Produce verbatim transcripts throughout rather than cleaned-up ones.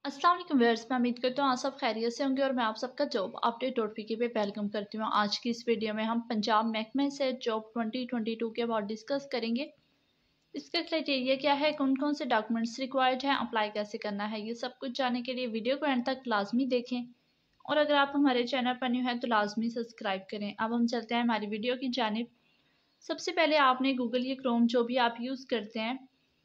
अस्सलाम वालेकुम व्यूअर्स, मैं उम्मीद करता हूँ आप सब खैरियत से होंगे और मैं आप सबका जॉब अपडेट डॉट पी के पे वेलकम करती हूँ। आज की इस वीडियो में हम पंजाब महकमे से जॉब ट्वेंटी ट्वेंटी टू के बाद डिस्कस करेंगे। इसका क्राइटेरिया क्या है, कौन कौन से डॉक्यूमेंट्स रिक्वायर्ड हैं, अप्लाई कैसे करना है, ये सब कुछ जानने के लिए वीडियो को एंड तक लाजमी देखें। और अगर आप हमारे चैनल पर न्यू हैं तो लाजमी सब्सक्राइब करें। अब हम चलते हैं हमारी वीडियो की जानिब। सबसे पहले आपने गूगल या क्रोम जो भी आप यूज़ करते हैं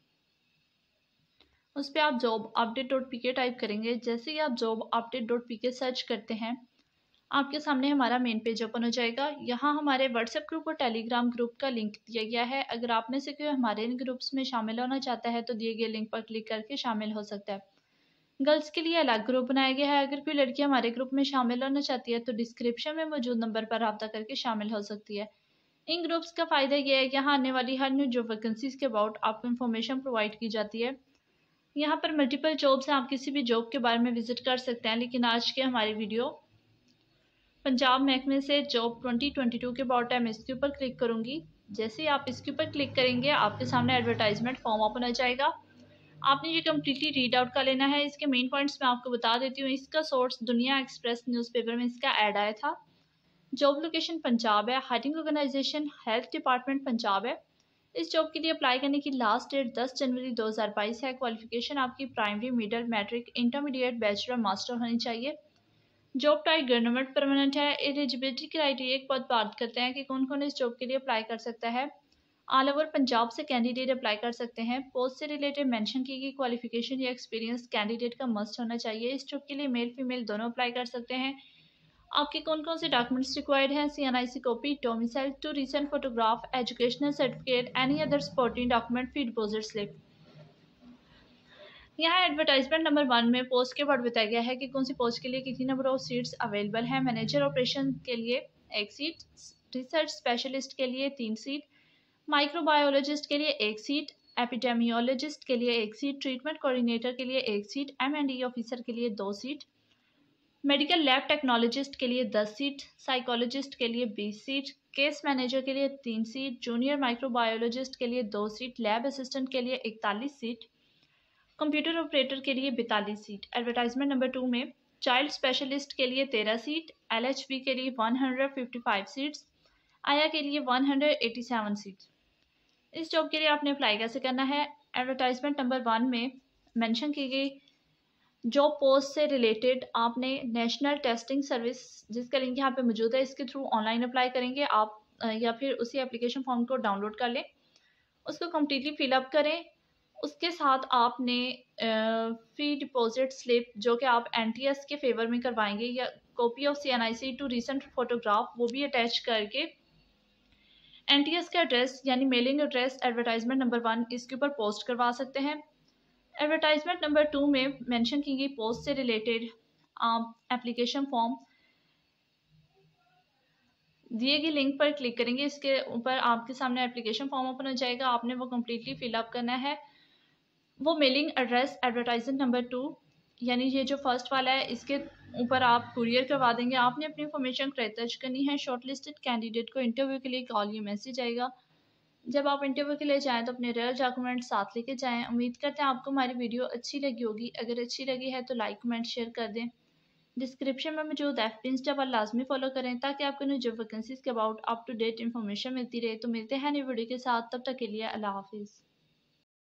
उस पर आप job update dot P K type करेंगे। जैसे ही आप job update dot P K search करते हैं आपके सामने हमारा मेन पेज ओपन हो जाएगा। यहाँ हमारे व्हाट्सएप ग्रुप और टेलीग्राम ग्रुप का लिंक दिया गया है। अगर आप में से कोई हमारे इन ग्रुप्स में शामिल होना चाहता है तो दिए गए लिंक पर क्लिक करके शामिल हो सकता है। गर्ल्स के लिए अलग ग्रुप बनाया गया है। अगर कोई लड़की हमारे ग्रुप में शामिल होना चाहती है तो डिस्क्रिप्शन में मौजूद नंबर पर रब्ता करके शामिल हो सकती है। इन ग्रुप्स का फ़ायदा यह है कि यहाँ आने वाली हर न्यू जॉब वैकेंसीज के अबाउट आपको इन्फॉर्मेशन प्रोवाइड की जाती है। यहाँ पर मल्टीपल जॉब्स हैं, आप किसी भी जॉब के बारे में विजिट कर सकते हैं। लेकिन आज के हमारी वीडियो पंजाब महकमे से जॉब ट्वेंटी ट्वेंटी टू के अबाउट है। मैं इसके ऊपर क्लिक करूँगी। जैसे ही आप इसके ऊपर क्लिक करेंगे आपके सामने एडवर्टाइजमेंट फॉर्म ओपन हो जाएगा। आपने ये कम्प्लीटली रीड आउट कर लेना है। इसके मेन पॉइंट्स मैं आपको बता देती हूँ। इसका सोर्स दुनिया एक्सप्रेस न्यूज़पेपर में इसका ऐड आया था। जॉब लोकेशन पंजाब है। Hiring organisation health department Punjab है। इस जॉब के लिए अप्लाई करने की लास्ट डेट दस जनवरी दो हज़ार बाईस है। क्वालिफिकेशन आपकी primary, middle, matric, intermediate, bachelor, master होनी चाहिए। जॉब टाइप गवर्नमेंट परमानेंट है। एलिजिबिलिटी क्राइटेरिया के बाद बात करते हैं कि कौन कौन इस जॉब के लिए अप्लाई कर सकता है। ऑल ओवर पंजाब से कैंडिडेट अप्लाई कर सकते हैं। पोस्ट से रिलेटेड मेंशन की गई क्वालिफिकेशन या एक्सपीरियंस कैंडिडेट का मस्ट होना चाहिए। इस जॉब के लिए मेल फीमेल दोनों अप्लाई कर सकते हैं। आपके कौन कौन से डॉक्यूमेंट्स रिक्वायर्ड हैं, C N I C copy, domicile, two recent photograph, educational certificate, any other supporting document, fee deposit slip. यहाँ एडवर्टाइजमेंट नंबर वन में पोस्ट के बाद बताया गया है कि कौन सी पोस्ट के लिए कितनी नंबर ऑफ सीट्स अवेलेबल है। मैनेजर ऑपरेशन के लिए एक सीट, रिसर्च स्पेशलिस्ट के लिए तीन सीट, माइक्रोबायोलॉजिस्ट के लिए एक सीट, एपिडेमियोलॉजिस्ट के लिए एक सीट, ट्रीटमेंट कोऑर्डिनेटर के लिए एक seat, M and E officer के लिए दो सीट, मेडिकल लैब टेक्नोलॉजिस्ट के लिए दस सीट, साइकोलॉजिस्ट के लिए बीस सीट, केस मैनेजर के लिए तीन सीट, जूनियर माइक्रोबायोलॉजिस्ट के लिए दो सीट, लैब असिस्टेंट के लिए इकतालीस सीट, कंप्यूटर ऑपरेटर के लिए बैतालीस सीट। एडवर्टाइजमेंट नंबर टू में चाइल्ड स्पेशलिस्ट के लिए तेरह सीट, एल एच बी के लिए one hundred fifty five seats, आया के लिए one hundred eighty seven seats. इस जॉब के लिए आपने अप्लाई कैसे करना है। एडवर्टाइजमेंट नंबर वन में मेंशन की गई जॉब पोस्ट से रिलेटेड आपने नेशनल टेस्टिंग सर्विस, जिसका लिंक यहाँ पे मौजूद है, इसके थ्रू ऑनलाइन अप्लाई करेंगे आप, या फिर उसी एप्लीकेशन फॉर्म को डाउनलोड कर लें, उसको कम्प्लीटली फिलअप करें। उसके साथ आपने फी डिपॉजिट स्लिप जो कि आप एन टी एस के फेवर में करवाएंगे, या copy of C N I C two recent photograph, वो भी अटैच करके एन टी एस का एड्रेस यानी mailing address advertisement number one इसके ऊपर पोस्ट करवा सकते हैं। एडवर्टाइजमेंट नंबर टू में मेंशन की गई पोस्ट से रिलेटेड आप एप्लीकेशन फॉर्म दिए गए लिंक पर क्लिक करेंगे। इसके ऊपर आपके सामने एप्लीकेशन फॉर्म ओपन हो जाएगा। आपने वो कम्प्लीटली फिलअप करना है। वो mailing address advertisement number two यानी ये जो फर्स्ट वाला है, इसके ऊपर आप कुरियर करवा देंगे। आपने अपनी इन्फॉर्मेशन करेक्ट दर्ज करनी है। शॉर्टलिस्टेड कैंडिडेट को इंटरव्यू के लिए कॉल या मैसेज आएगा। जब आप इंटरव्यू के लिए जाएं तो अपने रियल डॉक्यूमेंट साथ लेके जाएं। उम्मीद करते हैं आपको हमारी वीडियो अच्छी लगी होगी। अगर अच्छी लगी है तो लाइक कमेंट शेयर कर दें। डिस्क्रिप्शन में मौजूद एफ बी इंस्टा पर लाजमी फॉलो करें ताकि आपको न्यू जॉब वैकेंसीज के about up to date information मिलती रहे। तो मिलते हैं नई वीडियो के साथ, तब तक के लिए अल्लाह हाफिज़।